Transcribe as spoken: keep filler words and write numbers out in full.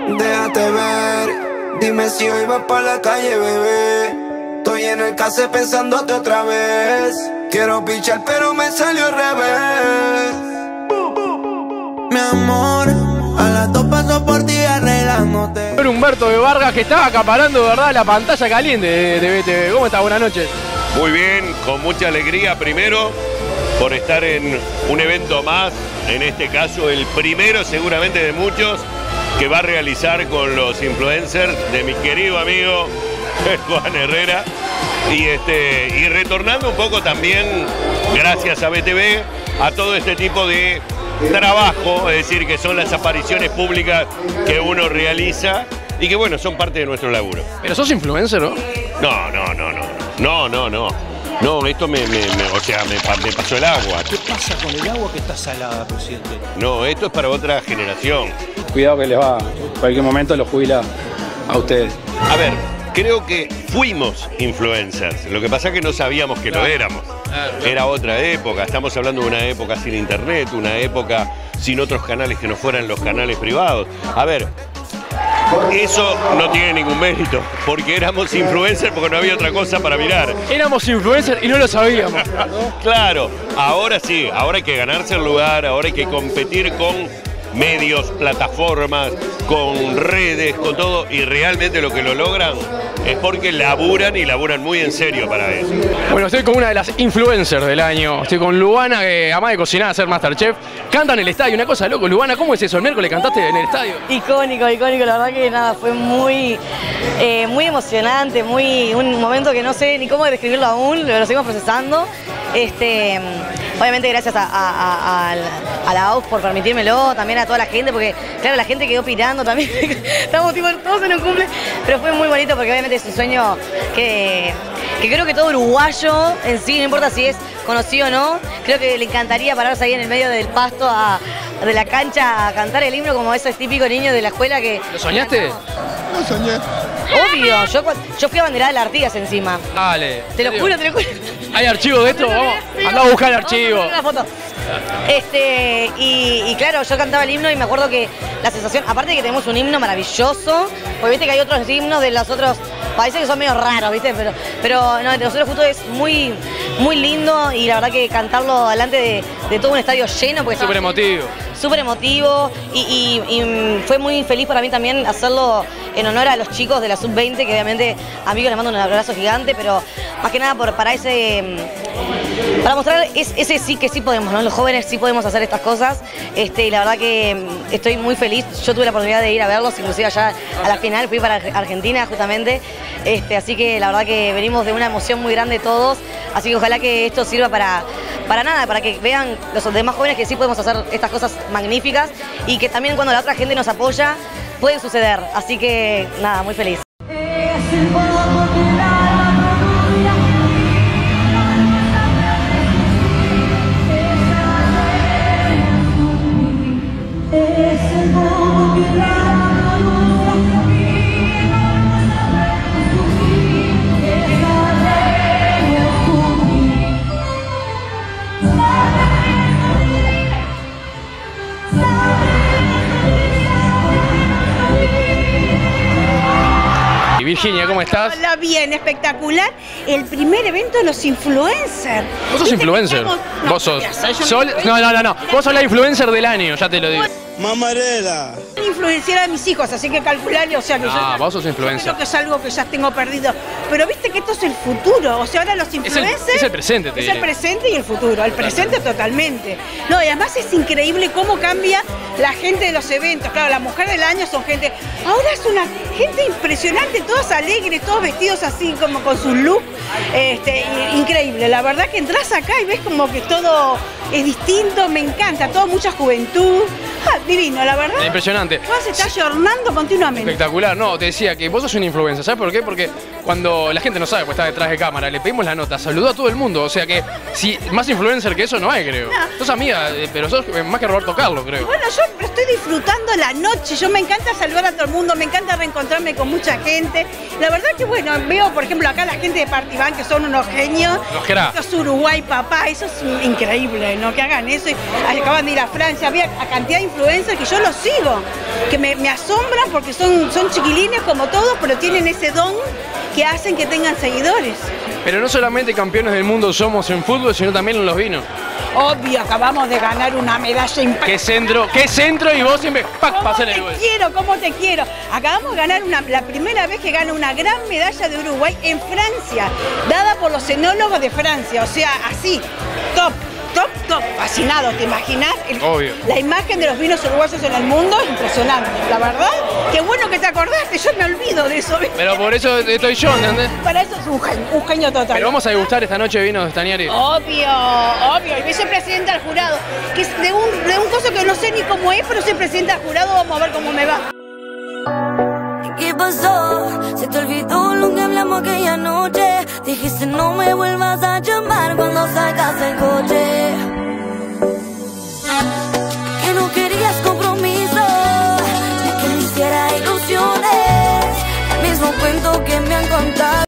Déjate ver, dime si hoy vas pa' la calle, bebé. Estoy en el case pensándote otra vez. Quiero pichar pero me salió al revés. Mi amor, a las dos paso por ti arreglándote. Era Humberto de Vargas, que estaba acaparando de verdad la pantalla caliente de, de B T V. ¿Cómo estás? Buenas noches. Muy bien, con mucha alegría primero por estar en un evento más, en este caso el primero seguramente de muchos que va a realizar con los influencers de mi querido amigo Juan Herrera. Y, este, y retornando un poco también, gracias a B T V, a todo este tipo de trabajo, es decir, que son las apariciones públicas que uno realiza y que, bueno, son parte de nuestro laburo. Pero sos influencer, ¿no? No, no, no, no, no, no, no. No, esto me, me, me o sea, me, me pasó el agua. ¿Qué pasa con el agua que está salada, presidente? No, esto es para otra generación. Cuidado que les va, en cualquier momento los jubila a ustedes. A ver, creo que fuimos influencers, lo que pasa es que no sabíamos que lo éramos. Era otra época, estamos hablando de una época sin internet, una época sin otros canales que no fueran los canales privados. A ver, eso no tiene ningún mérito, porque éramos influencers porque no había otra cosa para mirar. Éramos influencers y no lo sabíamos. Claro, ahora sí, ahora hay que ganarse el lugar, ahora hay que competir con medios, plataformas, con redes, con todo, y realmente lo que lo logran es porque laburan y laburan muy en serio para eso. Bueno, estoy con una de las influencers del año, estoy con Luana, que además de cocinar, hacer Masterchef, canta en el estadio, una cosa loco. Luana, ¿cómo es eso? ¿El miércoles cantaste en el estadio? Icónico, icónico, la verdad que nada, fue muy, eh, muy emocionante, muy, un momento que no sé ni cómo describirlo aún, lo seguimos procesando. Este, obviamente gracias a, a, a, a la A U F por permitírmelo, también a toda la gente, porque claro, la gente quedó pirando también, estamos tipo, todos en un cumple, pero fue muy bonito porque obviamente es un sueño que, que creo que todo uruguayo en sí, no importa si es conocido o no, creo que le encantaría pararse ahí en el medio del pasto a, de la cancha a cantar el himno como esos típicos niños de la escuela que... ¿Lo soñaste? No soñé. Obvio, yo, yo fui abanderada de la Artigas encima. Dale. Te lo juro, te lo juro. ¿Hay archivos de esto? Vamos, anda a buscar el archivo. Una foto. Este, y, y claro, yo cantaba el himno y me acuerdo que la sensación, aparte de que tenemos un himno maravilloso, porque viste que hay otros himnos de los otros países que son medio raros, viste, pero, pero no, de nosotros justo es muy, muy lindo y la verdad que cantarlo delante de, de todo un estadio lleno, porque súper emotivo. Súper emotivo y, y, y fue muy feliz para mí también hacerlo en honor a los chicos de la sub veinte, que obviamente a mí les mando un abrazo gigante, pero más que nada por, para ese... Para mostrar es, ese sí que sí podemos, ¿no? Los jóvenes sí podemos hacer estas cosas, este, y la verdad que estoy muy feliz. Yo tuve la oportunidad de ir a verlos, inclusive allá a la final, fui para Argentina justamente, este, así que la verdad que venimos de una emoción muy grande todos, así que ojalá que esto sirva para, para nada, para que vean los demás jóvenes que sí podemos hacer estas cosas magníficas y que también cuando la otra gente nos apoya pueden suceder, así que nada, muy feliz. Virginia, ¿cómo estás? Hola, bien, espectacular. El primer evento de los influencers. ¿Vos sos influencer? Estamos... No, ¿Vos sos? Ya, Sol... No, no, no, no. Vos sos la influencer del año, ya te lo digo. Mamarela. Influenciar a mis hijos, así que calcularle, o sea que ah, yo... vos sos influencer. Creo que es algo que ya tengo perdido. Pero viste que esto es el futuro, o sea, ahora los influencers... Es el, es el presente, te Es diré. el presente y el futuro, el presente totalmente. No, y además es increíble cómo cambia la gente de los eventos. Claro, la mujer del año son gente... Ahora es una gente impresionante, todos alegres, todos vestidos así como con sus looks. Este, increíble, la verdad que entras acá y ves como que todo es distinto, me encanta, todo mucha juventud. Ah, divino, la verdad. Impresionante. Todo se está ayornando continuamente. Espectacular. No, te decía que vos sos una influencer. ¿Sabes por qué? Porque cuando la gente no sabe, pues está detrás de cámara, le pedimos la nota, saludó a todo el mundo. O sea que si más influencer que eso no hay, creo. No. Sos amiga, pero sos más que Roberto Carlos, creo. Bueno, yo estoy disfrutando la noche. Yo me encanta saludar a todo el mundo, me encanta reencontrarme con mucha gente. La verdad que, bueno, veo, por ejemplo, acá la gente de Partibán, que son unos genios. Los gerá. Eso es Uruguay, papá. Eso es increíble, ¿no? Que hagan eso. Y acaban de ir a Francia. Había a cantidad de influencers influencers que yo los sigo, que me, me asombran porque son, son chiquilines como todos, pero tienen ese don que hacen que tengan seguidores. Pero no solamente campeones del mundo somos en fútbol, sino también en los vinos. Obvio, acabamos de ganar una medalla impactante. ¿Qué centro? ¿Qué centro? Y vos siempre ¡pac! Pasale el ¿Cómo gol. te quiero? ¿Cómo te quiero? Acabamos de ganar una, la primera vez que gana una gran medalla de Uruguay en Francia, dada por los enólogos de Francia. O sea, así, top, top, top. Fascinados, ¿te imaginas? El, Obvio. La imagen de los vinos uruguayos en el mundo es impresionante. La verdad, qué bueno que te acordaste, yo me olvido de eso. ¿Viste? Pero por eso estoy yo, ¿entendés? Para eso es un genio, un genio total. Pero vamos a degustar esta noche vinos de Stagnari. Obvio, obvio. Y soy presidenta del jurado, que es de un, de un coso que no sé ni cómo es, pero soy presidenta del jurado, vamos a ver cómo me va. ¿Qué pasó? Se te olvidó lo que hablamos aquella noche. Dijiste no me vuelvas a llamar cuando salgas del coche. Que no querías compromiso, de que me hiciera ilusiones. El mismo cuento que me han contado.